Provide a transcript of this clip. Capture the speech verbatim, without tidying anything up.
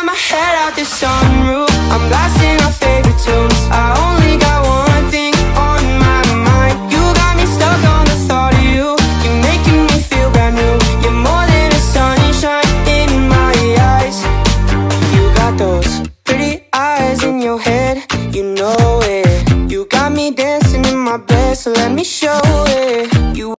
my head out the sunroof, I'm blasting our favorite tunes. I only got one thing on my mind. You got me stuck on the thought of you. You're making me feel brand new. You're more than a sunshine in my eyes. You got those pretty eyes in your head, you know it. You got me dancing in my bed, so let me show